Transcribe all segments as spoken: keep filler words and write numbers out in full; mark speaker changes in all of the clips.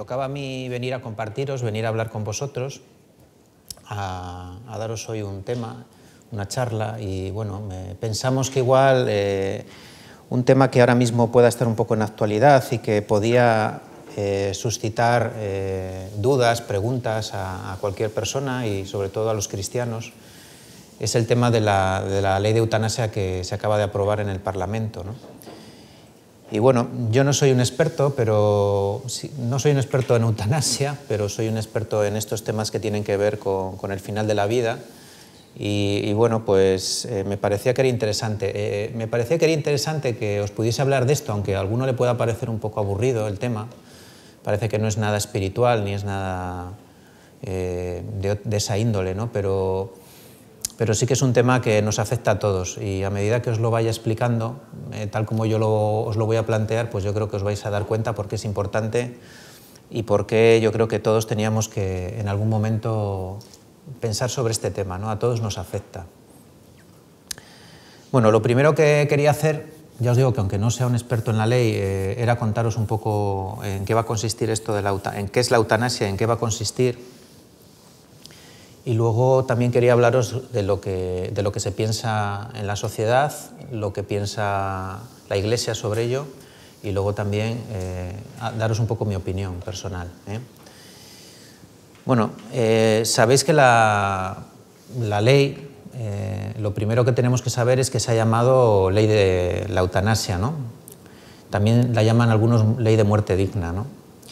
Speaker 1: tocaba a mí venir a compartiros, venir a hablar con vosotros, a, a daros hoy un tema, una charla, y bueno, me, pensamos que igual eh, un tema que ahora mismo pueda estar un poco en actualidad y que podía eh, suscitar eh, dudas, preguntas a, a cualquier persona y sobre todo a los cristianos, es el tema de la, de la ley de eutanasia que se acaba de aprobar en el Parlamento, ¿no? Y bueno, yo no soy un experto, pero sí, no soy un experto en eutanasia, pero soy un experto en estos temas que tienen que ver con, con el final de la vida. Y, y bueno, pues eh, me parecía que era interesante. Eh, me parecía que era interesante que os pudiese hablar de esto, aunque a alguno le pueda parecer un poco aburrido el tema. Parece que no es nada espiritual ni es nada eh, de, de esa índole, ¿no? Pero, pero sí que es un tema que nos afecta a todos, y a medida que os lo vaya explicando, eh, tal como yo lo, os lo voy a plantear, pues yo creo que os vais a dar cuenta por qué es importante y por qué yo creo que todos teníamos que en algún momento pensar sobre este tema, ¿no? A todos nos afecta. Bueno, lo primero que quería hacer, ya os digo que aunque no sea un experto en la ley, eh, era contaros un poco en qué va a consistir esto de la eutanasia, en qué es la eutanasia, en qué va a consistir. Y luego también quería hablaros de lo que, de lo que se piensa en la sociedad, lo que piensa la Iglesia sobre ello, y luego también eh, daros un poco mi opinión personal, ¿eh? Bueno, eh, sabéis que la, la ley, eh, lo primero que tenemos que saber es que se ha llamado ley de la eutanasia, ¿no? También la llaman algunos ley de muerte digna, ¿no?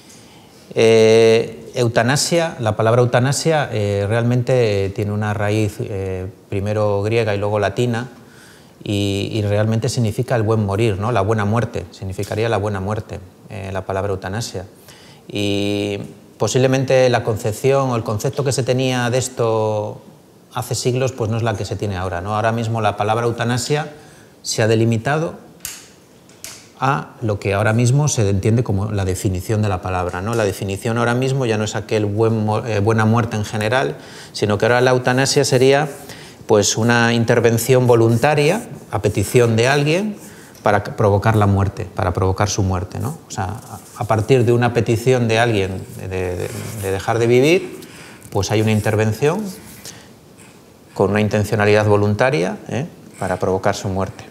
Speaker 1: Eh, eutanasia, la palabra eutanasia eh, realmente tiene una raíz eh, primero griega y luego latina, y, y realmente significa el buen morir, ¿no? La buena muerte, significaría la buena muerte, eh, la palabra eutanasia. Y posiblemente la concepción o el concepto que se tenía de esto hace siglos pues no es la que se tiene ahora, ¿no? Ahora mismo la palabra eutanasia se ha delimitado a lo que ahora mismo se entiende como la definición de la palabra, ¿no? La definición ahora mismo ya no es aquel buen, eh, buena muerte en general, sino que ahora la eutanasia sería pues una intervención voluntaria a petición de alguien para provocar la muerte, para provocar su muerte, ¿no? O sea, a partir de una petición de alguien de, de, de dejar de vivir, pues hay una intervención con una intencionalidad voluntaria, ¿eh? Para provocar su muerte.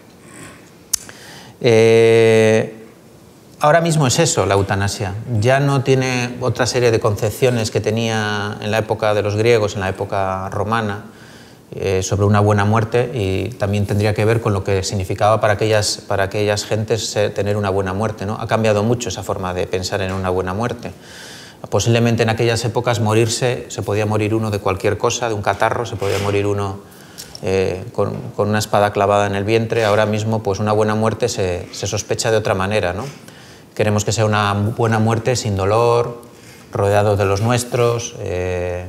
Speaker 1: Eh, ahora mismo es eso, la eutanasia. Ya no tiene otra serie de concepciones que tenía en la época de los griegos, en la época romana, eh, sobre una buena muerte, y también tendría que ver con lo que significaba para aquellas, para aquellas gentes eh, tener una buena muerte, ¿no? Ha cambiado mucho esa forma de pensar en una buena muerte. Posiblemente en aquellas épocas morirse, se podía morir uno de cualquier cosa, de un catarro, se podía morir uno Eh, con, con una espada clavada en el vientre. Ahora mismo pues una buena muerte se, se sospecha de otra manera, ¿no? Queremos que sea una buena muerte sin dolor, rodeado de los nuestros, eh,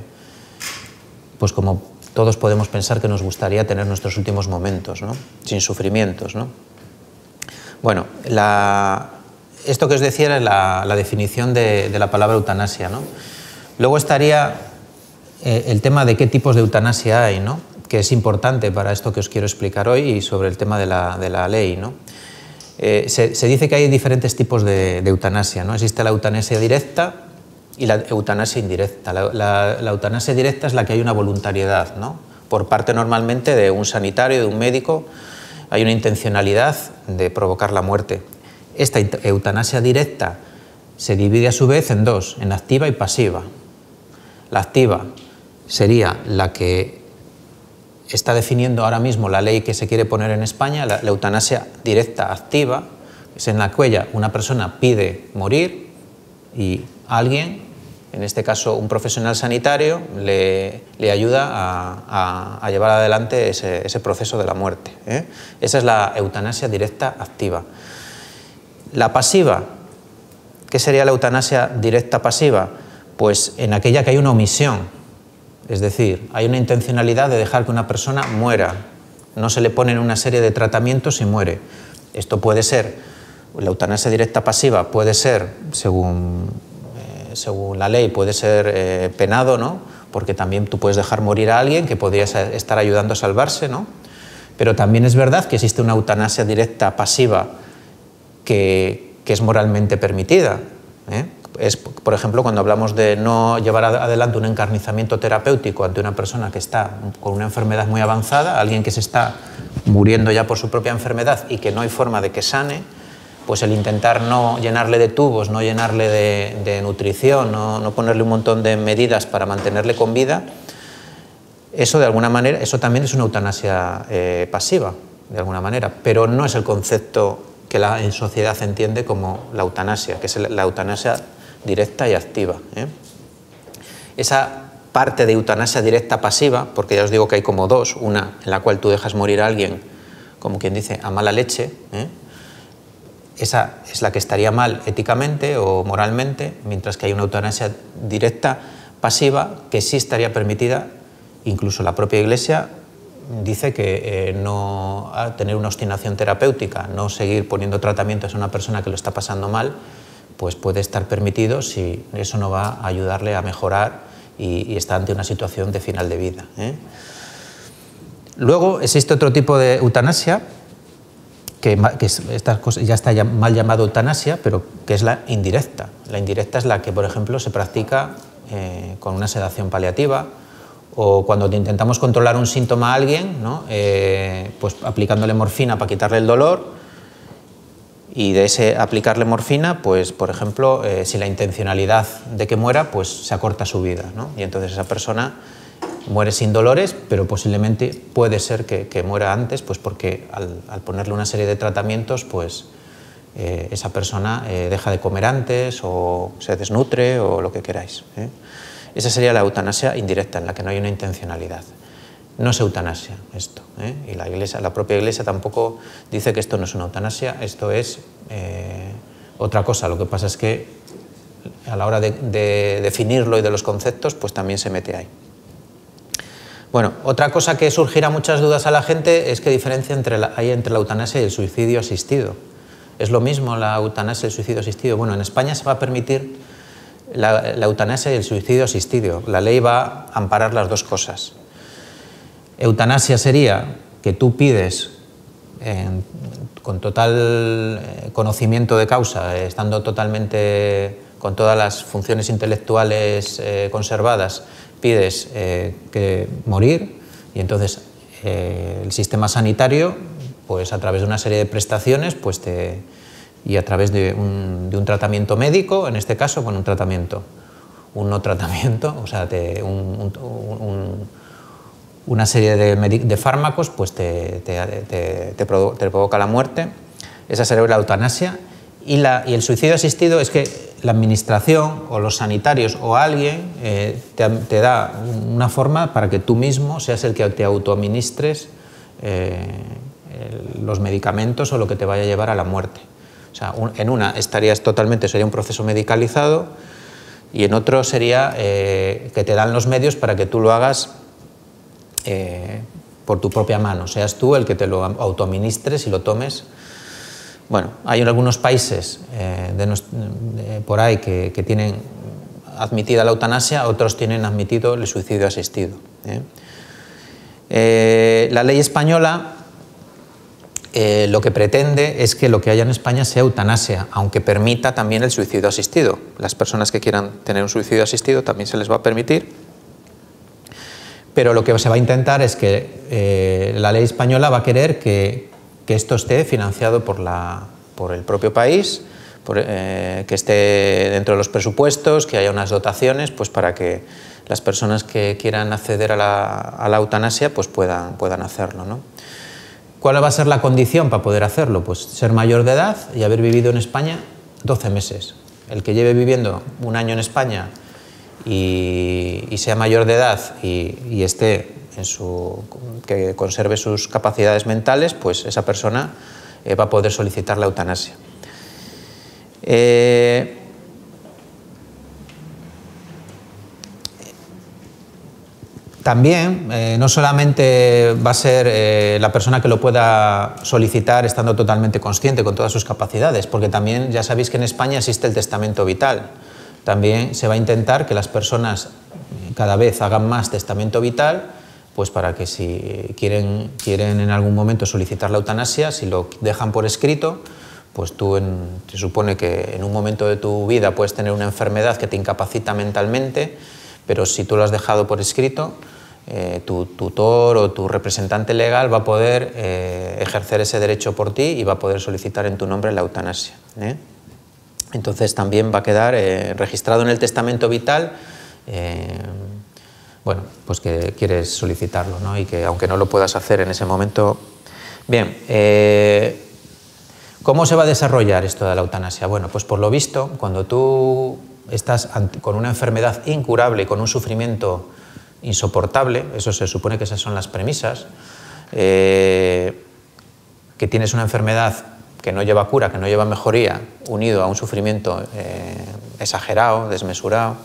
Speaker 1: pues como todos podemos pensar que nos gustaría tener nuestros últimos momentos, ¿no? Sin sufrimientos, ¿no? Bueno, la, esto que os decía era la, la definición de, de la palabra eutanasia, ¿no? Luego estaría eh, el tema de qué tipos de eutanasia hay, ¿no? Que es importante para esto que os quiero explicar hoy y sobre el tema de la, de la ley, ¿no? Eh, se, se dice que hay diferentes tipos de, de eutanasia, ¿no? Existe la eutanasia directa y la eutanasia indirecta. La, la, la eutanasia directa es la que hay una voluntariedad, ¿no? Por parte normalmente de un sanitario, de un médico, hay una intencionalidad de provocar la muerte. Esta eutanasia directa se divide a su vez en dos, en activa y pasiva. La activa sería la que está definiendo ahora mismo la ley que se quiere poner en España, la, la eutanasia directa activa, es en la que una persona pide morir y alguien, en este caso un profesional sanitario, le, le ayuda a, a, a llevar adelante ese, ese proceso de la muerte, ¿eh? Esa es la eutanasia directa activa. La pasiva, ¿qué sería la eutanasia directa pasiva? Pues en aquella que hay una omisión. Es decir, hay una intencionalidad de dejar que una persona muera. No se le ponen una serie de tratamientos y muere. Esto puede ser, la eutanasia directa pasiva puede ser, según, eh, según la ley, puede ser eh, penado, ¿no? Porque también tú puedes dejar morir a alguien que podría estar ayudando a salvarse, ¿no? Pero también es verdad que existe una eutanasia directa pasiva que, que es moralmente permitida, ¿eh? es, por ejemplo, cuando hablamos de no llevar adelante un encarnizamiento terapéutico ante una persona que está con una enfermedad muy avanzada, alguien que se está muriendo ya por su propia enfermedad y que no hay forma de que sane, pues el intentar no llenarle de tubos, no llenarle de, de nutrición, no, no ponerle un montón de medidas para mantenerle con vida, eso de alguna manera, eso también es una eutanasia eh, pasiva, de alguna manera, pero no es el concepto que la en sociedad entiende como la eutanasia, que es la eutanasia directa y activa, ¿eh? Esa parte de eutanasia directa pasiva, porque ya os digo que hay como dos, una en la cual tú dejas morir a alguien, como quien dice, a mala leche, ¿eh? Esa es la que estaría mal éticamente o moralmente, mientras que hay una eutanasia directa pasiva que sí estaría permitida. Incluso la propia Iglesia dice que eh, no tener una obstinación terapéutica, no seguir poniendo tratamientos a una persona que lo está pasando mal, pues puede estar permitido si eso no va a ayudarle a mejorar y, y está ante una situación de final de vida, ¿eh? Luego existe otro tipo de eutanasia, que, que esta cosa ya está mal llamado eutanasia, pero que es la indirecta. La indirecta es la que, por ejemplo, se practica eh, con una sedación paliativa, o cuando intentamos controlar un síntoma a alguien, ¿no? eh, pues aplicándole morfina para quitarle el dolor, y de ese aplicarle morfina, pues por ejemplo, eh, si la intencionalidad de que muera, pues se acorta su vida, ¿no? Y entonces esa persona muere sin dolores, pero posiblemente puede ser que, que muera antes, pues porque al, al ponerle una serie de tratamientos, pues eh, esa persona eh, deja de comer antes o se desnutre o lo que queráis, ¿eh? Esa sería la eutanasia indirecta, en la que no hay una intencionalidad. No es eutanasia esto, ¿eh? Y la, iglesia, la propia Iglesia tampoco dice que esto no es una eutanasia, esto es eh, otra cosa. Lo que pasa es que a la hora de, de definirlo y de los conceptos, pues también se mete ahí. Bueno, otra cosa que surgirá muchas dudas a la gente es qué diferencia entre la, hay entre la eutanasia y el suicidio asistido. ¿Es lo mismo la eutanasia y el suicidio asistido? Bueno, en España se va a permitir La, la eutanasia y el suicidio asistido. La ley va a amparar las dos cosas. Eutanasia sería que tú pides eh, con total conocimiento de causa, eh, estando totalmente con todas las funciones intelectuales eh, conservadas, pides eh, que morir, y entonces eh, el sistema sanitario, pues a través de una serie de prestaciones, pues te y a través de un, de un tratamiento médico, en este caso, bueno, un tratamiento, un no tratamiento, o sea, te, un, un, un, una serie de, de fármacos, pues te, te, te, te, provo te provoca la muerte. Esa sería la eutanasia. Y, la, y el suicidio asistido es que la administración o los sanitarios o alguien eh, te, te da una forma para que tú mismo seas el que te autoadministres eh, los medicamentos o lo que te vaya a llevar a la muerte. O sea, un, en una estarías totalmente, sería un proceso medicalizado, y en otro sería eh, que te dan los medios para que tú lo hagas eh, por tu propia mano, seas tú el que te lo autoadministres y lo tomes. Bueno, hay algunos países eh, de de, por ahí que, que tienen admitida la eutanasia, otros tienen admitido el suicidio asistido, ¿eh? Eh, la ley española Eh, lo que pretende es que lo que haya en España sea eutanasia, aunque permita también el suicidio asistido. Las personas que quieran tener un suicidio asistido también se les va a permitir, pero lo que se va a intentar es que eh, la ley española va a querer que, que esto esté financiado por, la, por el propio país, por, eh, que esté dentro de los presupuestos, que haya unas dotaciones, pues para que las personas que quieran acceder a la, a la eutanasia pues puedan, puedan hacerlo, ¿no? ¿Cuál va a ser la condición para poder hacerlo? Pues ser mayor de edad y haber vivido en España doce meses. El que lleve viviendo un año en España y, y sea mayor de edad y, y esté en su, que conserve sus capacidades mentales, pues esa persona eh, va a poder solicitar la eutanasia. Eh, También, eh, no solamente va a ser eh, la persona que lo pueda solicitar estando totalmente consciente con todas sus capacidades, porque también ya sabéis que en España existe el testamento vital. También se va a intentar que las personas cada vez hagan más testamento vital, pues para que si quieren, quieren en algún momento solicitar la eutanasia, si lo dejan por escrito, pues tú en, se supone que en un momento de tu vida puedes tener una enfermedad que te incapacita mentalmente, pero si tú lo has dejado por escrito, eh, tu tutor o tu representante legal va a poder eh, ejercer ese derecho por ti y va a poder solicitar en tu nombre la eutanasia, ¿eh? Entonces también va a quedar eh, registrado en el testamento vital, eh, bueno, pues que quieres solicitarlo, ¿no? Y que aunque no lo puedas hacer en ese momento. Bien, eh, ¿cómo se va a desarrollar esto de la eutanasia? Bueno, pues por lo visto, cuando tú estás con una enfermedad incurable y con un sufrimiento insoportable, eso se supone que esas son las premisas, eh, que tienes una enfermedad que no lleva cura, que no lleva mejoría, unido a un sufrimiento eh, exagerado, desmesurado,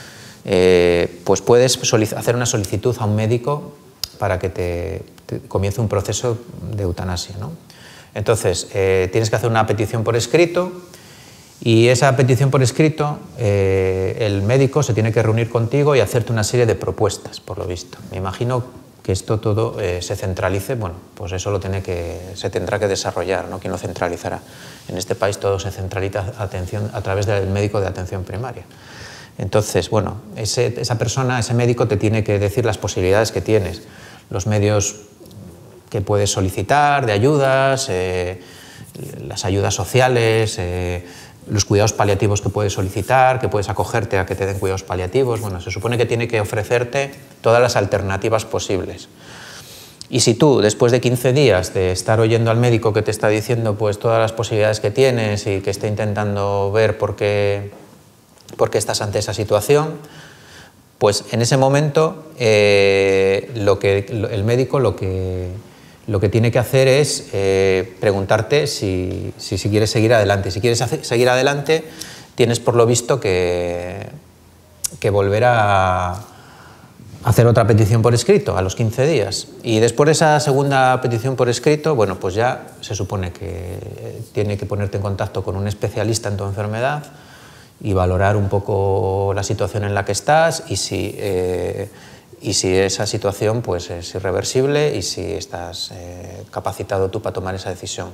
Speaker 1: eh, pues puedes hacer una solicitud a un médico para que te, te comience un proceso de eutanasia, ¿no? Entonces, eh, tienes que hacer una petición por escrito y esa petición por escrito, eh, el médico se tiene que reunir contigo y hacerte una serie de propuestas, por lo visto. Me imagino que esto todo eh, se centralice, bueno, pues eso lo tiene que, se tendrá que desarrollar, ¿no? ¿Quién lo centralizará? En este país todo se centraliza atención, a través del médico de atención primaria. Entonces, bueno, ese, esa persona, ese médico te tiene que decir las posibilidades que tienes, los medios que puedes solicitar de ayudas, eh, las ayudas sociales, eh, los cuidados paliativos que puedes solicitar, que puedes acogerte a que te den cuidados paliativos. Bueno, se supone que tiene que ofrecerte todas las alternativas posibles. Y si tú, después de quince días de estar oyendo al médico que te está diciendo pues, todas las posibilidades que tienes y que está intentando ver por qué, por qué estás ante esa situación, pues en ese momento eh, lo que, el médico lo que, lo que tiene que hacer es eh, preguntarte si, si, si quieres seguir adelante. Si quieres hacer, seguir adelante, tienes por lo visto que, que volver a hacer otra petición por escrito a los quince días. Y después de esa segunda petición por escrito, bueno, pues ya se supone que tiene que ponerte en contacto con un especialista en tu enfermedad y valorar un poco la situación en la que estás y si, eh, y si esa situación pues, es irreversible y si estás eh, capacitado tú para tomar esa decisión.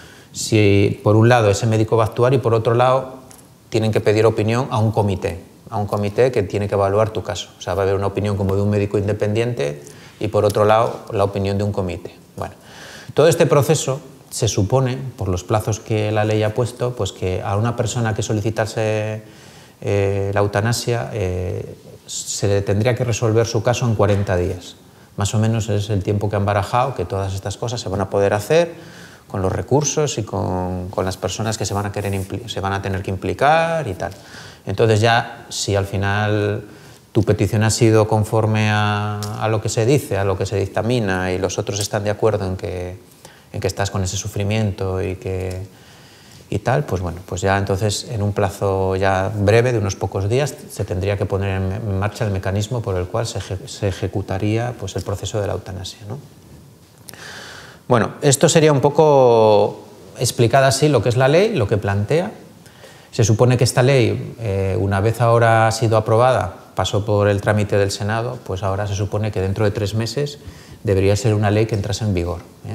Speaker 1: Si por un lado ese médico va a actuar y por otro lado tienen que pedir opinión a un comité, a un comité que tiene que evaluar tu caso. O sea, va a haber una opinión como de un médico independiente y por otro lado la opinión de un comité. Bueno, todo este proceso se supone, por los plazos que la ley ha puesto, pues que a una persona que solicitase eh, la eutanasia eh, se le tendría que resolver su caso en cuarenta días. Más o menos es el tiempo que han barajado, que todas estas cosas se van a poder hacer con los recursos y con, con las personas que se van, a querer se van a tener que implicar y tal. Entonces ya, si al final tu petición ha sido conforme a, a lo que se dice, a lo que se dictamina y los otros están de acuerdo en que, en que estás con ese sufrimiento y, que, y tal, pues bueno, pues ya entonces en un plazo ya breve de unos pocos días se tendría que poner en marcha el mecanismo por el cual se, se ejecutaría pues, el proceso de la eutanasia, ¿no? Bueno, esto sería un poco explicada así lo que es la ley, lo que plantea. Se supone que esta ley, eh, una vez ahora ha sido aprobada, pasó por el trámite del Senado, pues ahora se supone que dentro de tres meses debería ser una ley que entrase en vigor, ¿eh?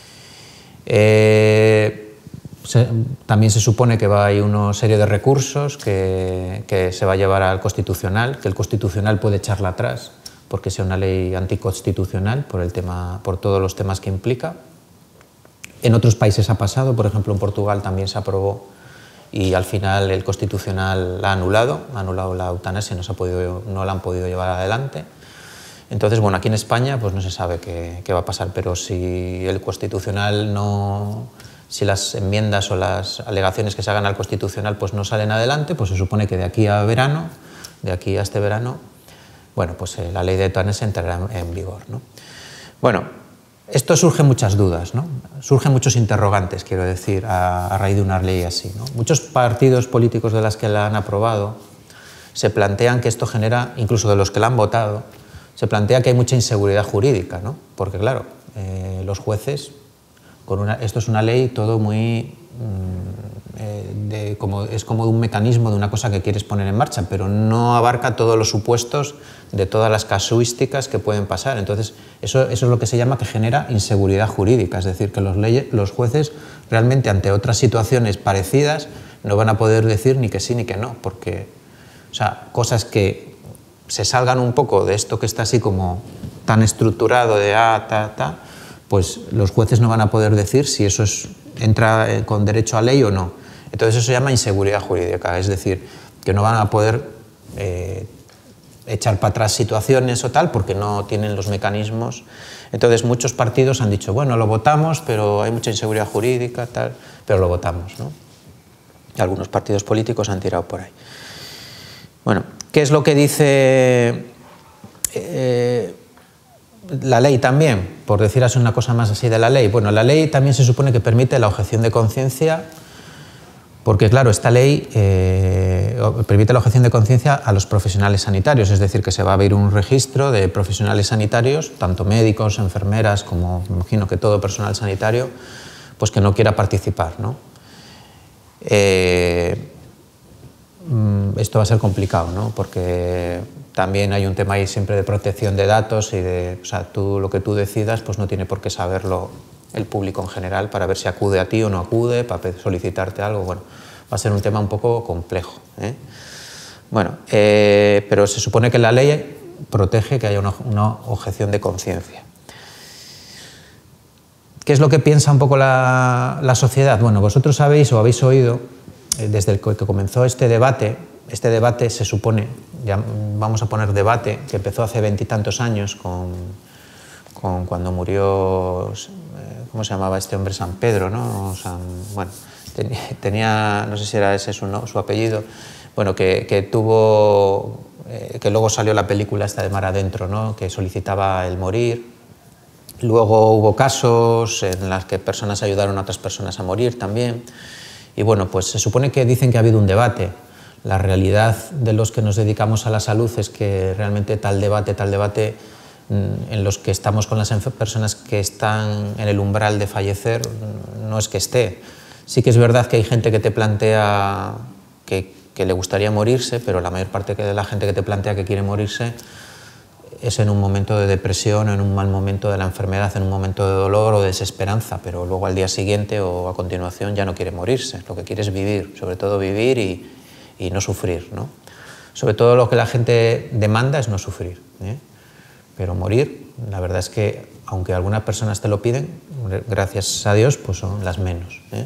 Speaker 1: Eh, se, también se supone que va a haber una serie de recursos que, que se va a llevar al Constitucional, que el Constitucional puede echarla atrás, porque sea una ley anticonstitucional por, el tema, por todos los temas que implica. En otros países ha pasado, por ejemplo en Portugal también se aprobó y al final el Constitucional la ha anulado, ha anulado la eutanasia, no, se ha podido, no la han podido llevar adelante. Entonces, bueno, aquí en España pues no se sabe qué, qué va a pasar, pero si el Constitucional no, si las enmiendas o las alegaciones que se hagan al Constitucional pues no salen adelante, pues se supone que de aquí a verano, de aquí a este verano, bueno, pues eh, la ley de eutanasia entrará en, en vigor, ¿no? Bueno, esto surge muchas dudas, ¿no? Surgen muchos interrogantes, quiero decir, a, a raíz de una ley así, ¿no? Muchos partidos políticos de las que la han aprobado se plantean que esto genera, incluso de los que la han votado, se plantea que hay mucha inseguridad jurídica, ¿no? Porque claro, eh, los jueces, con una, esto es una ley todo muy... Eh, de, como, es como un mecanismo de una cosa que quieres poner en marcha, pero no abarca todos los supuestos de todas las casuísticas que pueden pasar. Entonces, eso, eso es lo que se llama que genera inseguridad jurídica, es decir, que los, leyes, los jueces realmente ante otras situaciones parecidas no van a poder decir ni que sí ni que no, porque, o sea, cosas que se salgan un poco de esto que está así como tan estructurado de ah, ta, ta, pues los jueces no van a poder decir si eso es, entra con derecho a ley o no. Entonces eso se llama inseguridad jurídica, es decir, que no van a poder eh, echar para atrás situaciones o tal porque no tienen los mecanismos. Entonces muchos partidos han dicho, bueno, lo votamos, pero hay mucha inseguridad jurídica, tal, pero lo votamos, ¿no? Y algunos partidos políticos han tirado por ahí. Bueno, ¿qué es lo que dice eh, la ley también? Por decir así una cosa más así de la ley. Bueno, la ley también se supone que permite la objeción de conciencia, porque claro, esta ley eh, permite la objeción de conciencia a los profesionales sanitarios, es decir, que se va a abrir un registro de profesionales sanitarios, tanto médicos, enfermeras, como me imagino que todo personal sanitario, pues que no quiera participar, ¿no? Eh, esto va a ser complicado, ¿no? Porque también hay un tema ahí siempre de protección de datos y de, o sea, tú, lo que tú decidas pues no tiene por qué saberlo el público en general para ver si acude a ti o no acude, para solicitarte algo. Bueno, va a ser un tema un poco complejo, ¿eh? Bueno, eh, pero se supone que la ley protege que haya una, una objeción de conciencia. ¿Qué es lo que piensa un poco la, la sociedad? Bueno, vosotros sabéis o habéis oído, eh, desde el que comenzó este debate, este debate se supone, ya vamos a poner debate, que empezó hace veintitantos años con, con cuando murió, eh, ¿cómo se llamaba este hombre? San Pedro, ¿no? San, bueno, tenía, tenía, no sé si era ese su, no, su apellido, bueno, que, que tuvo, eh, que luego salió la película esta de Mar Adentro, ¿no? Que solicitaba el morir. Luego hubo casos en los que personas ayudaron a otras personas a morir también. Y bueno, pues se supone que dicen que ha habido un debate. La realidad de los que nos dedicamos a la salud es que realmente tal debate, tal debate en los que estamos con las personas que están en el umbral de fallecer, no es que esté. Sí que es verdad que hay gente que te plantea que, que le gustaría morirse, pero la mayor parte de la gente que te plantea que quiere morirse es en un momento de depresión, en un mal momento de la enfermedad, en un momento de dolor o de desesperanza, pero luego al día siguiente o a continuación ya no quiere morirse, lo que quiere es vivir, sobre todo vivir y, y no sufrir, ¿no? Sobre todo lo que la gente demanda es no sufrir, ¿eh? Pero morir, la verdad es que, aunque algunas personas te lo piden, gracias a Dios, pues son las menos, ¿eh?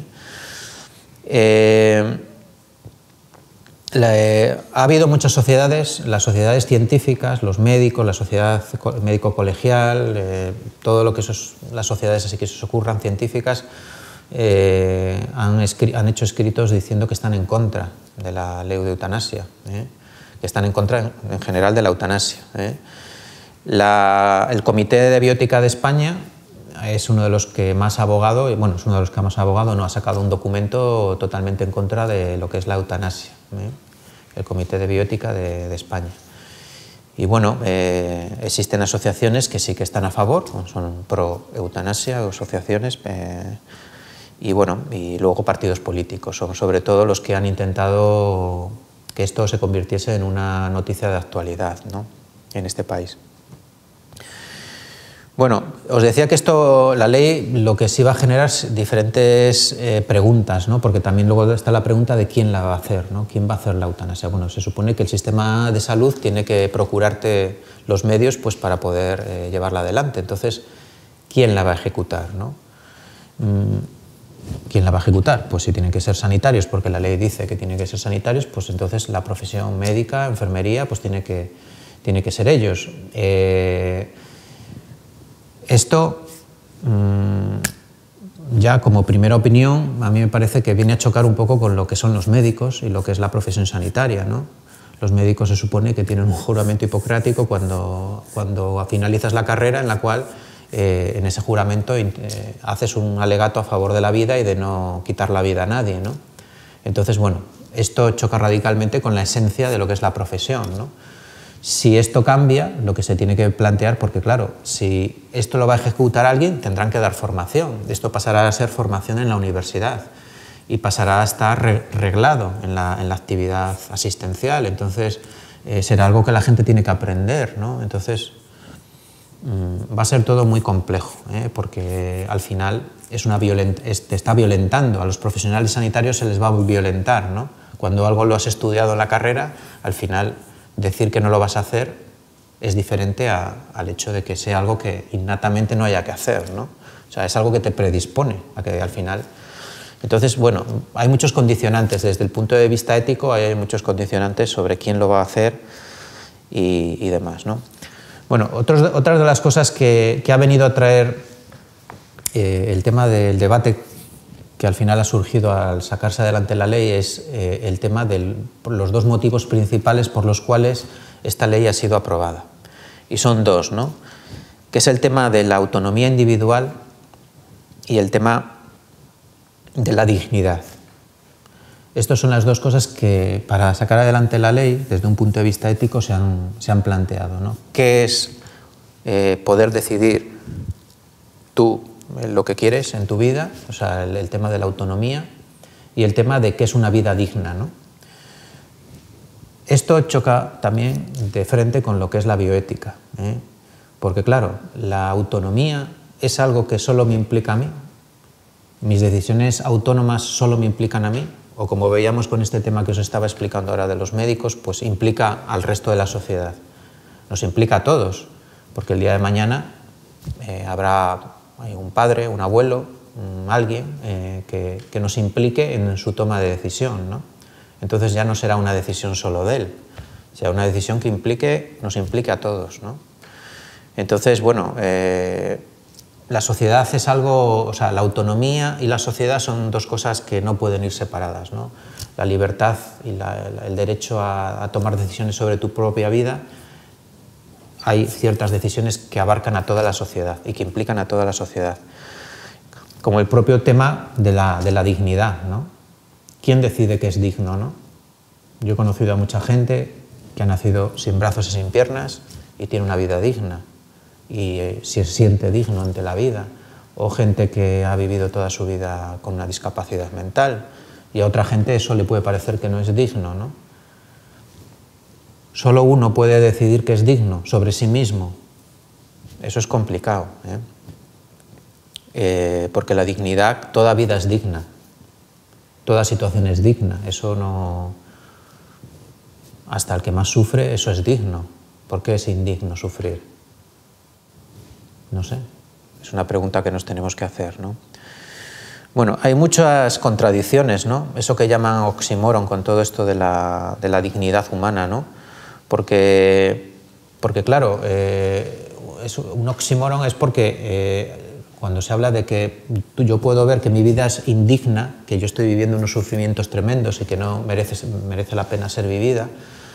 Speaker 1: Eh, La, eh, ha habido muchas sociedades, las sociedades científicas, los médicos, la sociedad médico colegial, eh, todo lo que esos, las sociedades así que se os ocurran científicas eh, han, han hecho escritos diciendo que están en contra de la ley de eutanasia, eh, que están en contra en, en general de la eutanasia. Eh. La, el Comité de Biótica de España es uno de los que más ha abogado, y bueno, es uno de los que más ha abogado, no ha sacado un documento totalmente en contra de lo que es la eutanasia, ¿eh? El Comité de Biótica de, de España. Y bueno, eh, existen asociaciones que sí que están a favor, son pro eutanasia, asociaciones, eh, y bueno, y luego partidos políticos, son sobre todo los que han intentado que esto se convirtiese en una noticia de actualidad, ¿no? En este país. Bueno, os decía que esto, la ley, lo que sí va a generar diferentes eh, preguntas, ¿no? Porque también luego está la pregunta de quién la va a hacer, ¿no? ¿Quién va a hacer la eutanasia? Bueno, se supone que el sistema de salud tiene que procurarte los medios pues, para poder eh, llevarla adelante. Entonces, ¿quién la va a ejecutar, ¿no? ¿Quién la va a ejecutar? Pues si tienen que ser sanitarios, porque la ley dice que tienen que ser sanitarios, pues entonces la profesión médica, enfermería, pues tiene que, tiene que ser ellos. Eh, Esto, ya como primera opinión, a mí me parece que viene a chocar un poco con lo que son los médicos y lo que es la profesión sanitaria, ¿no? Los médicos se supone que tienen un juramento hipocrático cuando, cuando finalizas la carrera, en la cual eh, en ese juramento eh, haces un alegato a favor de la vida y de no quitar la vida a nadie, ¿no? Entonces, bueno, esto choca radicalmente con la esencia de lo que es la profesión, ¿no? Si esto cambia, lo que se tiene que plantear, porque claro, si esto lo va a ejecutar alguien, tendrán que dar formación. Esto pasará a ser formación en la universidad y pasará a estar reglado en la, en la actividad asistencial. Entonces, eh, será algo que la gente tiene que aprender, ¿no? Entonces, mmm, va a ser todo muy complejo, ¿eh? Porque al final es una violent es, te está violentando, a los profesionales sanitarios se les va a violentar, ¿no? Cuando algo lo has estudiado en la carrera, al final decir que no lo vas a hacer es diferente a, al hecho de que sea algo que innatamente no haya que hacer, ¿no? O sea, es algo que te predispone a que al final... Entonces, bueno, hay muchos condicionantes, desde el punto de vista ético hay muchos condicionantes sobre quién lo va a hacer y, y demás, ¿no? Bueno, otros, otras de las cosas que, que ha venido a traer eh, el tema del debate que al final ha surgido al sacarse adelante la ley es eh, el tema de los dos motivos principales por los cuales esta ley ha sido aprobada. Y son dos, ¿no? Que es el tema de la autonomía individual y el tema de la dignidad. Estas son las dos cosas que para sacar adelante la ley, desde un punto de vista ético, se han, se han planteado, ¿no? ¿Qué es eh, poder decidir tú lo que quieres en tu vida? O sea, el, el tema de la autonomía y el tema de qué es una vida digna, ¿no? Esto choca también de frente con lo que es la bioética, ¿eh? Porque claro, la autonomía es algo que solo me implica a mí. Mis decisiones autónomas solo me implican a mí, o como veíamos con este tema que os estaba explicando ahora de los médicos, pues implica al resto de la sociedad. Nos implica a todos, porque el día de mañana eh, habrá un padre, un abuelo, un, alguien eh, que, que nos implique en su toma de decisión, ¿no? Entonces ya no será una decisión solo de él, será una decisión que implique, nos implique a todos, ¿no? Entonces, bueno, eh, la sociedad es algo, o sea, la autonomía y la sociedad son dos cosas que no pueden ir separadas, ¿no? La libertad y la, el derecho a, a tomar decisiones sobre tu propia vida, hay ciertas decisiones que abarcan a toda la sociedad y que implican a toda la sociedad. Como el propio tema de la, de la dignidad, ¿no? ¿Quién decide que es digno, no? Yo he conocido a mucha gente que ha nacido sin brazos y sin piernas y tiene una vida digna y eh, se siente digno ante la vida, o gente que ha vivido toda su vida con una discapacidad mental y a otra gente eso le puede parecer que no es digno, ¿no? Solo uno puede decidir que es digno sobre sí mismo. Eso es complicado, ¿eh? Eh, porque la dignidad, toda vida es digna, toda situación es digna, eso no... Hasta el que más sufre, eso es digno. ¿Por qué es indigno sufrir? No sé, es una pregunta que nos tenemos que hacer, ¿no? Bueno, hay muchas contradicciones, ¿no? Eso que llaman oxímoron con todo esto de la, de la dignidad humana, ¿no? Porque, porque claro, eh, es un oxímoron es porque eh, cuando se habla de que yo puedo ver que mi vida es indigna, que yo estoy viviendo unos sufrimientos tremendos y que no merece, merece la pena ser vivida,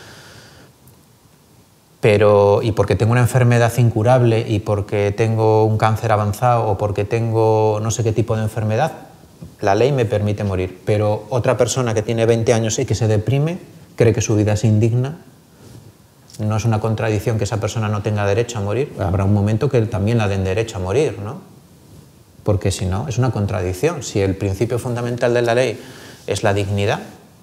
Speaker 1: pero, y porque tengo una enfermedad incurable y porque tengo un cáncer avanzado o porque tengo no sé qué tipo de enfermedad, la ley me permite morir. Pero otra persona que tiene veinte años y que se deprime, cree que su vida es indigna, no es una contradicción que esa persona no tenga derecho a morir. Habrá un momento que también la den derecho a morir, ¿no? Porque si no, es una contradicción. Si el principio fundamental de la ley es la dignidad,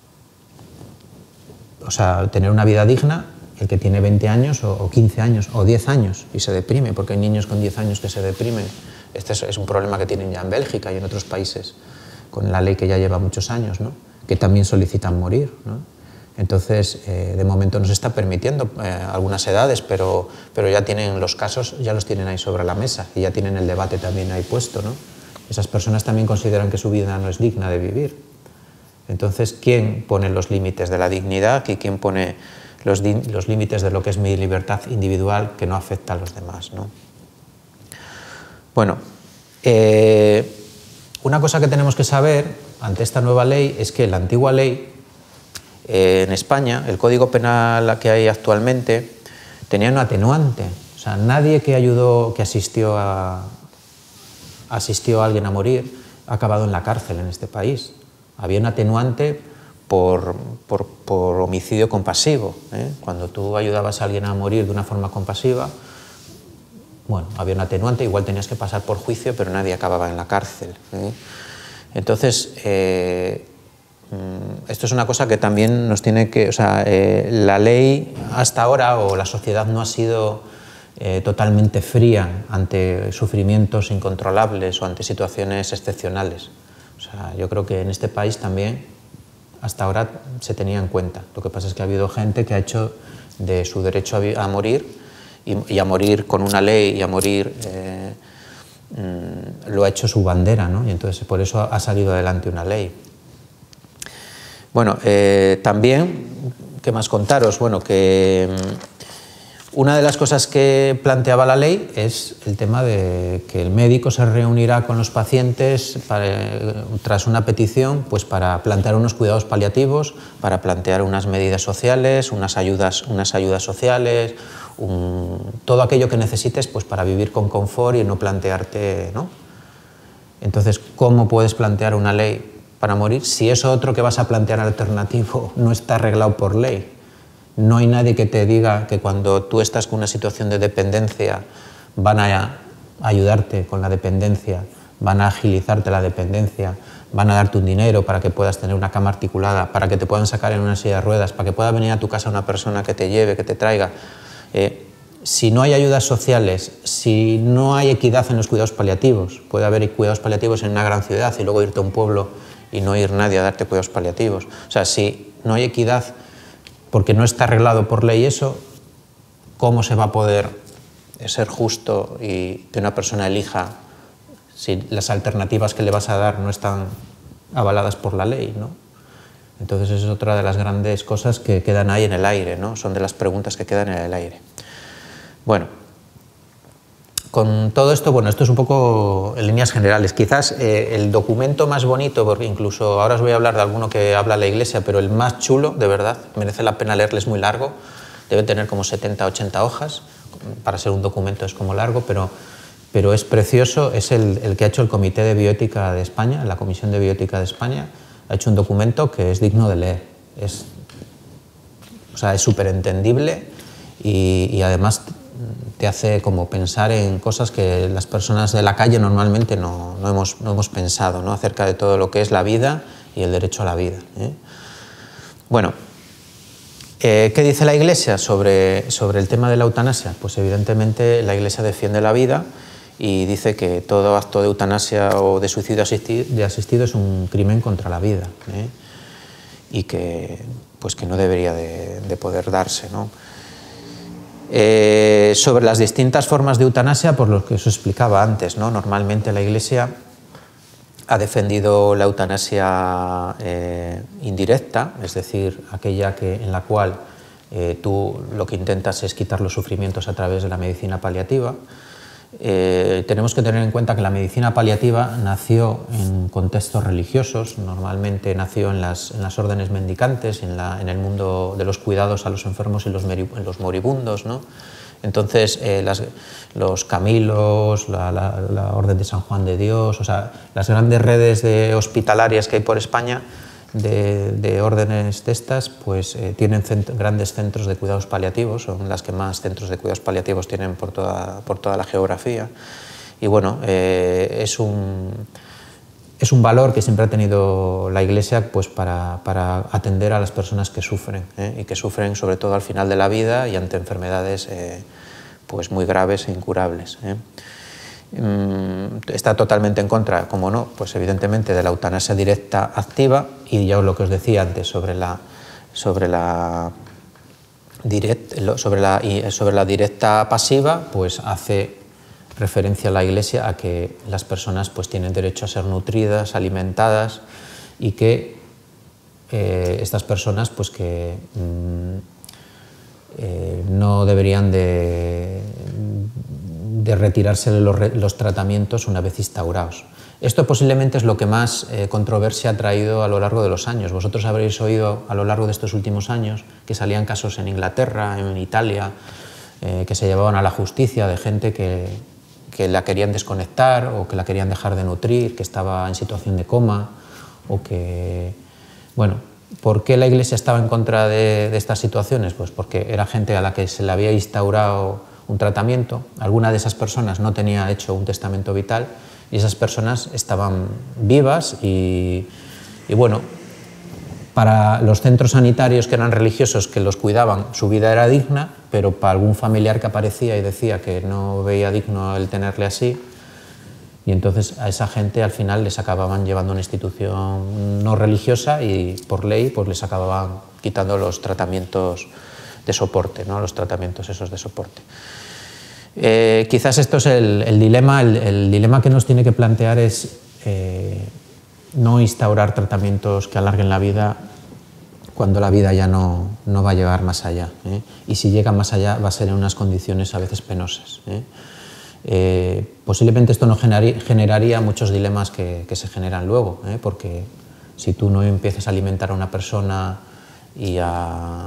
Speaker 1: o sea, tener una vida digna, el que tiene veinte años o quince años o diez años y se deprime, porque hay niños con diez años que se deprimen. Este es un problema que tienen ya en Bélgica y en otros países, con la ley que ya lleva muchos años, ¿no? Que también solicitan morir, ¿no? Entonces, eh, de momento no se está permitiendo eh, algunas edades, pero, pero ya tienen los casos, ya los tienen ahí sobre la mesa y ya tienen el debate también ahí puesto, ¿no? Esas personas también consideran que su vida no es digna de vivir. Entonces, ¿quién pone los límites de la dignidad y quién pone los, los límites de lo que es mi libertad individual que no afecta a los demás, ¿no? Bueno, eh, una cosa que tenemos que saber ante esta nueva ley es que la antigua ley, eh, en España, el Código Penal que hay actualmente, tenía un atenuante. O sea, nadie que ayudó, que asistió a, asistió a alguien a morir, ha acabado en la cárcel en este país. Había un atenuante por, por, por homicidio compasivo, ¿eh? Cuando tú ayudabas a alguien a morir de una forma compasiva, bueno, había un atenuante, igual tenías que pasar por juicio, pero nadie acababa en la cárcel, ¿eh? Entonces, eh, esto es una cosa que también nos tiene que... O sea, eh, la ley hasta ahora, o la sociedad, no ha sido eh, totalmente fría ante sufrimientos incontrolables o ante situaciones excepcionales. O sea, yo creo que en este país también hasta ahora se tenía en cuenta. Lo que pasa es que ha habido gente que ha hecho de su derecho a, a morir y, y a morir con una ley y a morir eh, mmm, lo ha hecho su bandera, ¿no? Y entonces por eso ha salido adelante una ley. Bueno, eh, también, ¿qué más contaros? Bueno, que una de las cosas que planteaba la ley es el tema de que el médico se reunirá con los pacientes para, tras una petición, pues para plantear unos cuidados paliativos, para plantear unas medidas sociales, unas ayudas, unas ayudas sociales, un, todo aquello que necesites pues para vivir con confort y no plantearte, ¿no? Entonces, ¿cómo puedes plantear una ley para morir si eso otro que vas a plantear alternativo no está arreglado por ley? No hay nadie que te diga que cuando tú estás con una situación de dependencia van a ayudarte con la dependencia, van a agilizarte la dependencia, van a darte un dinero para que puedas tener una cama articulada, para que te puedan sacar en una silla de ruedas, para que pueda venir a tu casa una persona que te lleve, que te traiga. Eh, si no hay ayudas sociales, si no hay equidad en los cuidados paliativos, puede haber cuidados paliativos en una gran ciudad y luego irte a un pueblo y no ir nadie a darte cuidados paliativos. O sea, si no hay equidad porque no está arreglado por ley eso, ¿cómo se va a poder ser justo y que una persona elija si las alternativas que le vas a dar no están avaladas por la ley, ¿no? Entonces esa es otra de las grandes cosas que quedan ahí en el aire, ¿no? Son de las preguntas que quedan en el aire. Bueno, con todo esto, bueno, esto es un poco en líneas generales. Quizás eh, el documento más bonito, porque incluso ahora os voy a hablar de alguno que habla la Iglesia, pero el más chulo, de verdad, merece la pena leerle, es muy largo, debe tener como setenta, ochenta hojas, para ser un documento es como largo, pero, pero es precioso, es el, el que ha hecho el Comité de Bioética de España, la Comisión de Bioética de España, ha hecho un documento que es digno de leer, es, o sea, es súper entendible y, y además te hace como pensar en cosas que las personas de la calle normalmente no, no, hemos, no hemos pensado, ¿no? Acerca de todo lo que es la vida y el derecho a la vida, ¿eh? Bueno, eh, ¿qué dice la Iglesia sobre, sobre el tema de la eutanasia? Pues evidentemente la Iglesia defiende la vida y dice que todo acto de eutanasia o de suicidio asistido, de asistido es un crimen contra la vida, ¿eh? Y que, pues que no debería de, de poder darse, ¿no? Eh, sobre las distintas formas de eutanasia, por lo que os explicaba antes, ¿no? Normalmente la Iglesia ha defendido la eutanasia eh, indirecta, es decir, aquella que, en la cual eh, tú lo que intentas es quitar los sufrimientos a través de la medicina paliativa. Eh, tenemos que tener en cuenta que la medicina paliativa nació en contextos religiosos, normalmente nació en las, en las órdenes mendicantes, en, la, en el mundo de los cuidados a los enfermos y los, los moribundos, ¿no? Entonces, eh, las, los Camilos, la, la, la Orden de San Juan de Dios, o sea, las grandes redes de hospitalarias que hay por España, de, de órdenes de estas, pues eh, tienen cent grandes centros de cuidados paliativos, son las que más centros de cuidados paliativos tienen por toda, por toda la geografía. Y bueno, eh, es, un, es un valor que siempre ha tenido la Iglesia pues, para, para atender a las personas que sufren, ¿eh? Y que sufren sobre todo al final de la vida y ante enfermedades eh, pues muy graves e incurables, ¿eh? Está totalmente en contra, como no, pues evidentemente de la eutanasia directa activa y ya lo que os decía antes sobre la, sobre la, direct, sobre la, sobre la directa pasiva, pues hace referencia a la Iglesia a que las personas pues tienen derecho a ser nutridas, alimentadas y que eh, estas personas pues que mmm, eh, no deberían de de retirarse los, los tratamientos una vez instaurados. Esto posiblemente es lo que más eh, controversia ha traído a lo largo de los años. Vosotros habréis oído a lo largo de estos últimos años que salían casos en Inglaterra, en Italia, eh, que se llevaban a la justicia de gente que, que la querían desconectar o que la querían dejar de nutrir, que estaba en situación de coma o que... Bueno, ¿por qué la Iglesia estaba en contra de, de estas situaciones? Pues porque era gente a la que se le había instaurado un tratamiento, alguna de esas personas no tenía hecho un testamento vital y esas personas estaban vivas y, y bueno, para los centros sanitarios que eran religiosos, que los cuidaban, su vida era digna, pero para algún familiar que aparecía y decía que no veía digno el tenerle así, y entonces a esa gente al final les acababan llevando a una institución no religiosa y por ley pues les acababan quitando los tratamientos de soporte, ¿no? Los tratamientos esos de soporte. Eh, quizás esto es el, el dilema, el, el dilema que nos tiene que plantear es eh, no instaurar tratamientos que alarguen la vida cuando la vida ya no, no va a llegar más allá, ¿eh? Y si llega más allá va a ser en unas condiciones a veces penosas, ¿eh? Eh, posiblemente esto no generaría, generaría muchos dilemas que, que se generan luego, ¿eh? Porque si tú no empiezas a alimentar a una persona y a,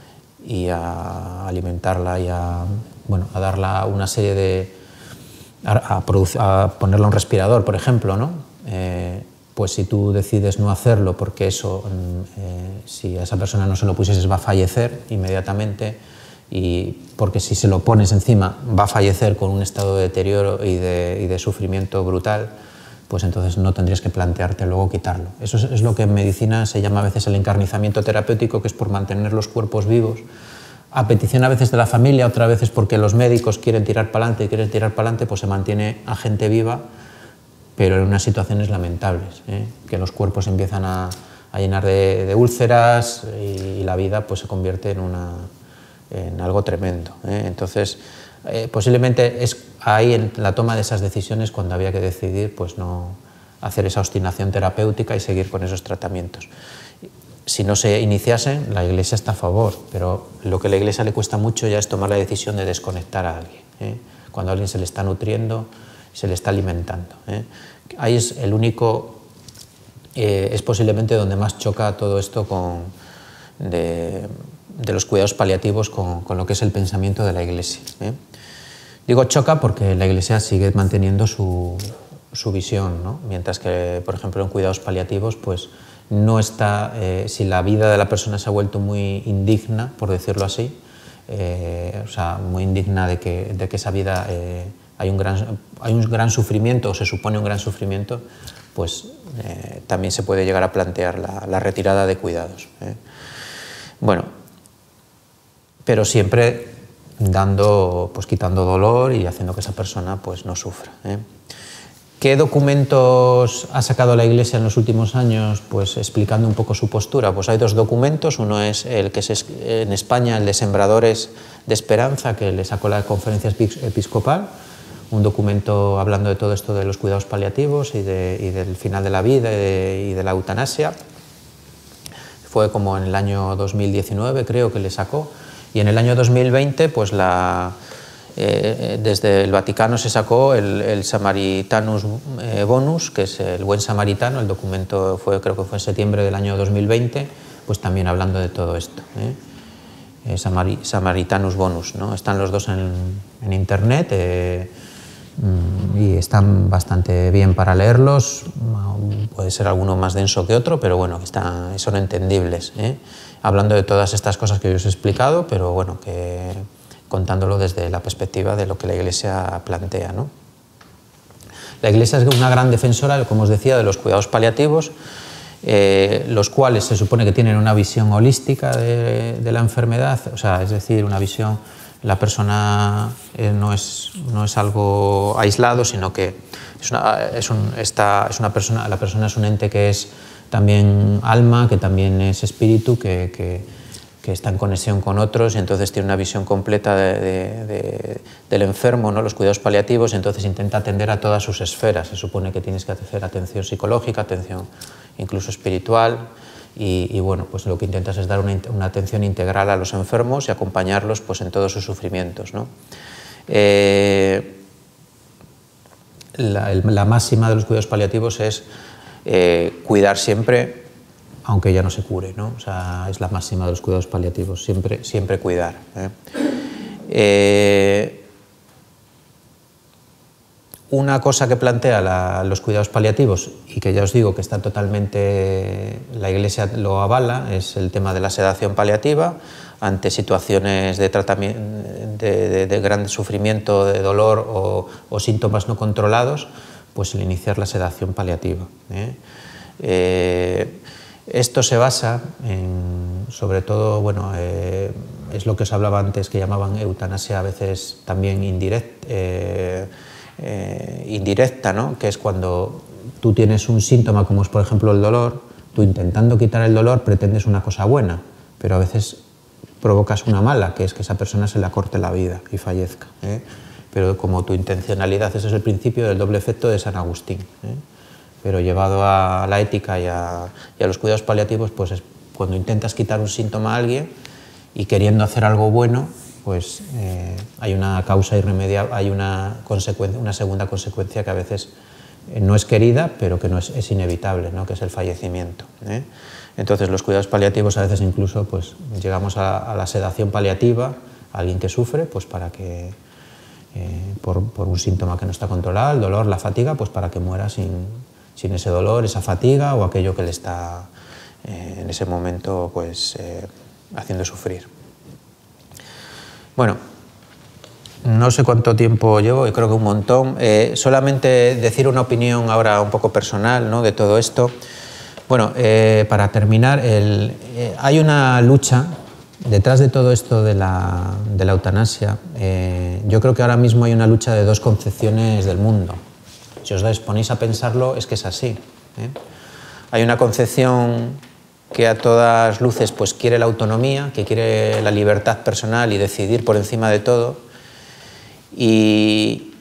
Speaker 1: y a alimentarla y a, bueno, a darla una serie de... a, a, producir, a ponerle un respirador, por ejemplo, ¿no? Eh, pues si tú decides no hacerlo porque eso, eh, si a esa persona no se lo pusieses va a fallecer inmediatamente, y porque si se lo pones encima va a fallecer con un estado de deterioro y de, y de sufrimiento brutal, pues entonces no tendrías que plantearte luego quitarlo. Eso es, es lo que en medicina se llama a veces el encarnizamiento terapéutico, que es por mantener los cuerpos vivos, a petición a veces de la familia, otras veces porque los médicos quieren tirar para adelante y quieren tirar para adelante, pues se mantiene a gente viva, pero en unas situaciones lamentables, ¿eh? Que los cuerpos empiezan a, a llenar de, de úlceras y, y la vida pues se convierte en una... en algo tremendo, ¿eh? Entonces, eh, posiblemente es ahí en la toma de esas decisiones cuando había que decidir pues no hacer esa obstinación terapéutica y seguir con esos tratamientos. Si no se iniciasen, la Iglesia está a favor, pero lo que a la Iglesia le cuesta mucho ya es tomar la decisión de desconectar a alguien, ¿eh? Cuando a alguien se le está nutriendo, se le está alimentando, ¿eh? Ahí es el único, eh, es posiblemente donde más choca todo esto con... de, de los cuidados paliativos con, con lo que es el pensamiento de la Iglesia, ¿eh? Digo choca porque la Iglesia sigue manteniendo su, su visión, ¿no? Mientras que, por ejemplo, en cuidados paliativos, pues no está, eh, si la vida de la persona se ha vuelto muy indigna, por decirlo así, eh, o sea, muy indigna de que, de que esa vida eh, hay, un gran, hay un gran sufrimiento, o se supone un gran sufrimiento, pues eh, también se puede llegar a plantear la, la retirada de cuidados, ¿eh? Bueno, pero siempre dando, pues quitando dolor y haciendo que esa persona pues no sufra, ¿eh? ¿Qué documentos ha sacado la Iglesia en los últimos años? Pues explicando un poco su postura. Pues hay dos documentos, uno es el que es en España, el de Sembradores de Esperanza, que le sacó la Conferencia Episcopal, un documento hablando de todo esto de los cuidados paliativos y, de, y del final de la vida y de, y de la eutanasia. Fue como en el año dos mil diecinueve, creo que le sacó. Y en el año dos mil veinte, pues la, eh, desde el Vaticano se sacó el, el Samaritanus eh, Bonus, que es el buen samaritano. El documento fue, creo que fue en septiembre del año dos mil veinte, pues también hablando de todo esto, ¿eh? Eh, Samari, Samaritanus Bonus, ¿no? Están los dos en, en internet eh, y están bastante bien para leerlos. Puede ser alguno más denso que otro, pero bueno, están, son entendibles, ¿eh? Hablando de todas estas cosas que yo os he explicado, pero bueno, que contándolo desde la perspectiva de lo que la Iglesia plantea, ¿no? La Iglesia es una gran defensora, como os decía, de los cuidados paliativos, eh, los cuales se supone que tienen una visión holística de, de la enfermedad, o sea, es decir, una visión, la persona eh, no, es, no es algo aislado, sino que es una, es un, esta, es una persona, la persona es un ente que es también alma, que también es espíritu, que, que, que está en conexión con otros, y entonces tiene una visión completa de, de, de, del enfermo, ¿no? Los cuidados paliativos, y entonces intenta atender a todas sus esferas. Se supone que tienes que hacer atención psicológica, atención incluso espiritual, y, y bueno, pues lo que intentas es dar una, una atención integral a los enfermos y acompañarlos pues, en todos sus sufrimientos, ¿no? Eh, la, el, la máxima de los cuidados paliativos es Eh, cuidar siempre, aunque ya no se cure, ¿no? O sea, es la máxima de los cuidados paliativos, siempre, siempre cuidar, ¿eh? Eh, una cosa que plantea la, los cuidados paliativos, y que ya os digo que está totalmente, la Iglesia lo avala, es el tema de la sedación paliativa ante situaciones de, tratamiento, de, de, de gran sufrimiento, de dolor o, o síntomas no controlados, pues el iniciar la sedación paliativa, ¿eh? Eh, Esto se basa en, sobre todo, bueno, eh, es lo que os hablaba antes, que llamaban eutanasia a veces también indirect, eh, eh, indirecta, ¿no? Que es cuando tú tienes un síntoma, como es por ejemplo el dolor, tú intentando quitar el dolor pretendes una cosa buena, pero a veces provocas una mala, que es que esa persona se le acorte la vida y fallezca, ¿eh? Pero como tu intencionalidad, ese es el principio del doble efecto de San Agustín, ¿eh? Pero llevado a la ética y a, y a los cuidados paliativos, pues es cuando intentas quitar un síntoma a alguien y queriendo hacer algo bueno, pues eh, hay una causa irremediable, hay una, consecuencia, una segunda consecuencia que a veces eh, no es querida, pero que no es, es inevitable, ¿no? Que es el fallecimiento, ¿eh? Entonces los cuidados paliativos a veces incluso pues, llegamos a, a la sedación paliativa, a alguien que sufre, pues para que, eh, por, por un síntoma que no está controlado, el dolor, la fatiga, pues para que muera sin, sin ese dolor, esa fatiga o aquello que le está eh, en ese momento pues, eh, haciendo sufrir. Bueno, no sé cuánto tiempo llevo, yo creo que un montón. Eh, solamente decir una opinión ahora un poco personal, ¿no? De todo esto. Bueno, eh, para terminar, el, eh, hay una lucha detrás de todo esto de la, de la eutanasia. Eh, yo creo que ahora mismo hay una lucha de dos concepciones del mundo. Si os ponéis a pensarlo, es que es así, ¿eh? Hay una concepción que a todas luces pues, quiere la autonomía, que quiere la libertad personal y decidir por encima de todo. Y,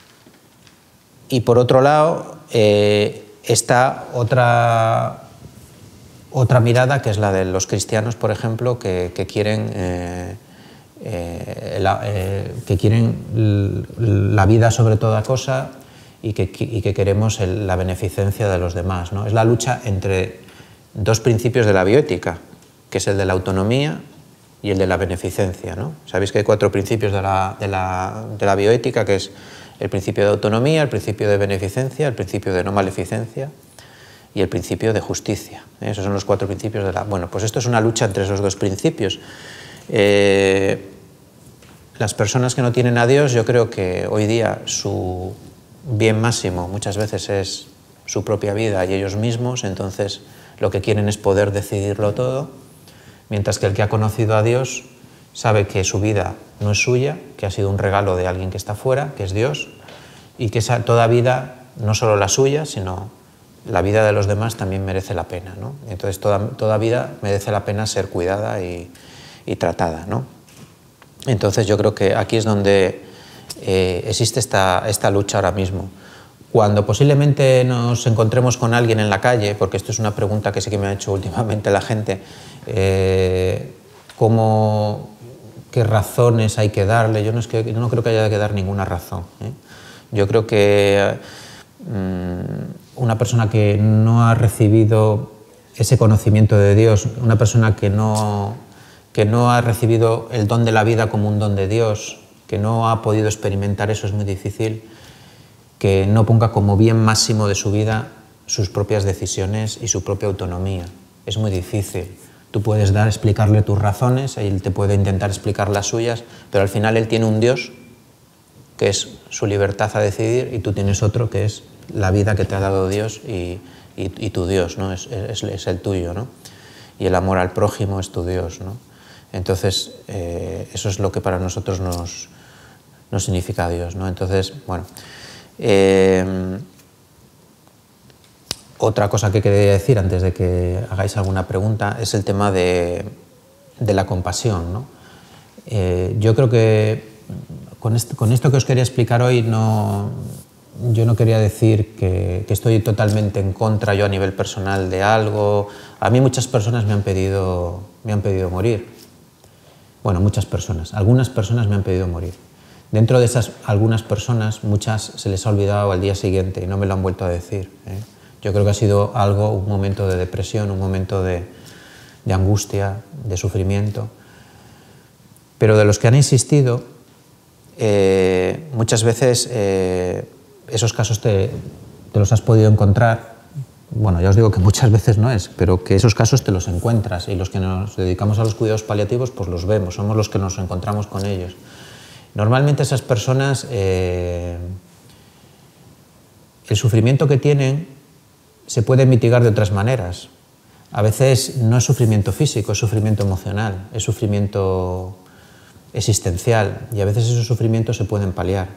Speaker 1: y por otro lado, eh, está otra, otra mirada, que es la de los cristianos, por ejemplo, que, que quieren, eh, eh, la, eh, que quieren la vida sobre toda cosa y que, y que queremos el, la beneficencia de los demás, ¿no? Es la lucha entre dos principios de la bioética, que es el de la autonomía y el de la beneficencia, ¿no? Sabéis que hay cuatro principios de la, de la, de la bioética, que es el principio de autonomía, el principio de beneficencia, el principio de no maleficencia y el principio de justicia. ¿eh? Esos son los cuatro principios de la... Bueno, pues esto es una lucha entre esos dos principios. Eh, las personas que no tienen a Dios, yo creo que hoy día su bien máximo muchas veces es su propia vida y ellos mismos, entonces lo que quieren es poder decidirlo todo, mientras que el que ha conocido a Dios sabe que su vida no es suya, que ha sido un regalo de alguien que está fuera, que es Dios, y que esa, toda vida, no solo la suya, sino la vida de los demás también merece la pena, ¿no? Entonces toda, toda vida merece la pena ser cuidada y, y tratada, ¿no? Entonces yo creo que aquí es donde eh, existe esta, esta lucha ahora mismo. Cuando posiblemente nos encontremos con alguien en la calle, porque esto es una pregunta que sí que me ha hecho últimamente la gente, eh, ¿cómo, qué razones hay que darle? Yo no, es que, yo no creo que haya que dar ninguna razón, ¿eh? Yo creo que mmm, una persona que no ha recibido ese conocimiento de Dios, una persona que no, que no ha recibido el don de la vida como un don de Dios, que no ha podido experimentar eso, es muy difícil que no ponga como bien máximo de su vida sus propias decisiones y su propia autonomía. Es muy difícil. Tú puedes dar, explicarle tus razones, él te puede intentar explicar las suyas, pero al final él tiene un Dios, que es su libertad a decidir, y tú tienes otro, que es la vida que te ha dado Dios y, y, y tu Dios, ¿no? Es, es, es el tuyo, ¿no? Y el amor al prójimo es tu Dios, ¿no? Entonces, eh, eso es lo que para nosotros nos, nos significa Dios, ¿no? Entonces, bueno... Eh, otra cosa que quería decir antes de que hagáis alguna pregunta es el tema de, de la compasión, ¿no? Eh, yo creo que con esto, con esto que os quería explicar hoy, no, yo no quería decir que, que estoy totalmente en contra yo a nivel personal de algo. A mí muchas personas me han pedido, me han pedido morir. Bueno, muchas personas, algunas personas me han pedido morir. Dentro de esas algunas personas, muchas se les ha olvidado al día siguiente y no me lo han vuelto a decir, ¿eh? Yo creo que ha sido algo, un momento de depresión, un momento de, de angustia, de sufrimiento. Pero de los que han insistido, eh, muchas veces eh, esos casos te, te los has podido encontrar. Bueno, ya os digo que muchas veces no es, pero que esos casos te los encuentras, y los que nos dedicamos a los cuidados paliativos pues los vemos, somos los que nos encontramos con ellos. Normalmente esas personas, eh, el sufrimiento que tienen se puede mitigar de otras maneras. a veces no es sufrimiento físico, es sufrimiento emocional, es sufrimiento existencial, y a veces esos sufrimientos se pueden paliar.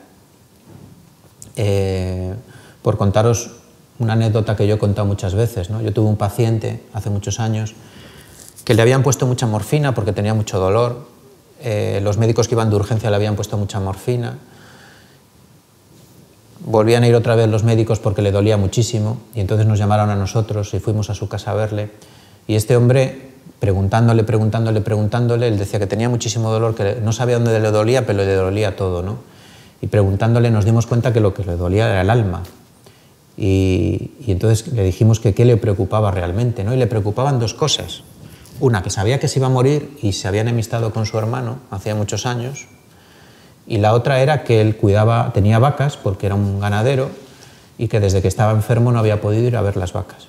Speaker 1: Eh, por contaros una anécdota que yo he contado muchas veces, ¿no? Yo tuve un paciente hace muchos años que le habían puesto mucha morfina porque tenía mucho dolor, eh, los médicos que iban de urgencia le habían puesto mucha morfina, volvían a ir otra vez los médicos porque le dolía muchísimo, y entonces nos llamaron a nosotros y fuimos a su casa a verle, y este hombre, preguntándole, preguntándole, preguntándole, él decía que tenía muchísimo dolor, que no sabía dónde le dolía, pero le dolía todo, ¿no? Y preguntándole nos dimos cuenta que lo que le dolía era el alma. Y, y entonces le dijimos que qué le preocupaba realmente, ¿no? Y le preocupaban dos cosas. Una, que sabía que se iba a morir y se había enemistado con su hermano hacía muchos años. Y la otra era que él cuidaba, tenía vacas porque era un ganadero y que desde que estaba enfermo no había podido ir a ver las vacas.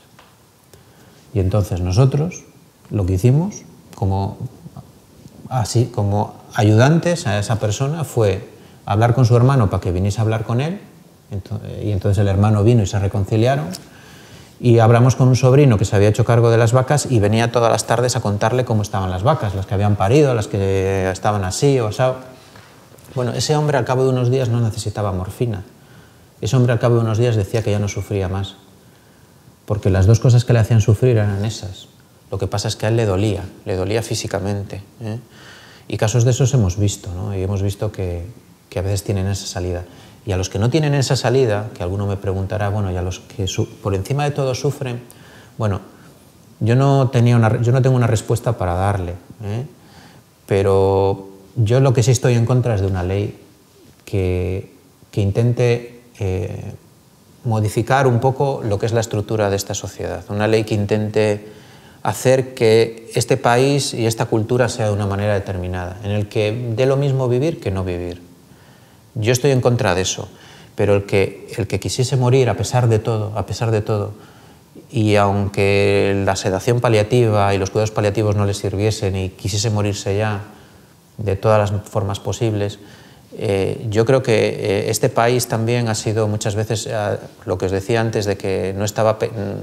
Speaker 1: Y entonces nosotros lo que hicimos como, así, como ayudantes a esa persona fue hablar con su hermano para que viniese a hablar con él, y entonces el hermano vino y se reconciliaron, y hablamos con un sobrino que se había hecho cargo de las vacas y venía todas las tardes a contarle cómo estaban las vacas, las que habían parido, las que estaban así o así. Bueno, ese hombre al cabo de unos días no necesitaba morfina, ese hombre al cabo de unos días decía que ya no sufría más, porque las dos cosas que le hacían sufrir eran esas. Lo que pasa es que a él le dolía, le dolía físicamente, ¿eh? Y casos de esos hemos visto, ¿no? Y hemos visto que, que a veces tienen esa salida. Y a los que no tienen esa salida, que alguno me preguntará, bueno, y a los que por encima de todo sufren, bueno, yo no, tenía una, yo no tengo una respuesta para darle, ¿eh? Pero yo lo que sí estoy en contra es de una ley que, que intente eh, modificar un poco lo que es la estructura de esta sociedad, una ley que intente hacer que este país y esta cultura sea de una manera determinada, en el que dé lo mismo vivir que no vivir. Yo estoy en contra de eso, pero el que, el que quisiese morir a pesar de todo, a pesar de todo, y aunque la sedación paliativa y los cuidados paliativos no le sirviesen y quisiese morirse ya de todas las formas posibles, eh, yo creo que eh, este país también ha sido muchas veces, eh, lo que os decía antes, de que no, estaba,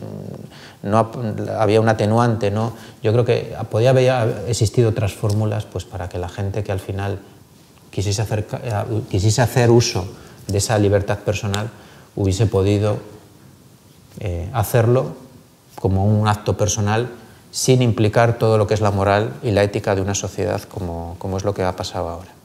Speaker 1: no había un atenuante, ¿no? Yo creo que podía haber existido otras fórmulas pues, para que la gente que al final quisiese hacer, quisiese hacer uso de esa libertad personal hubiese podido eh, hacerlo como un acto personal sin implicar todo lo que es la moral y la ética de una sociedad como, como es lo que ha pasado ahora.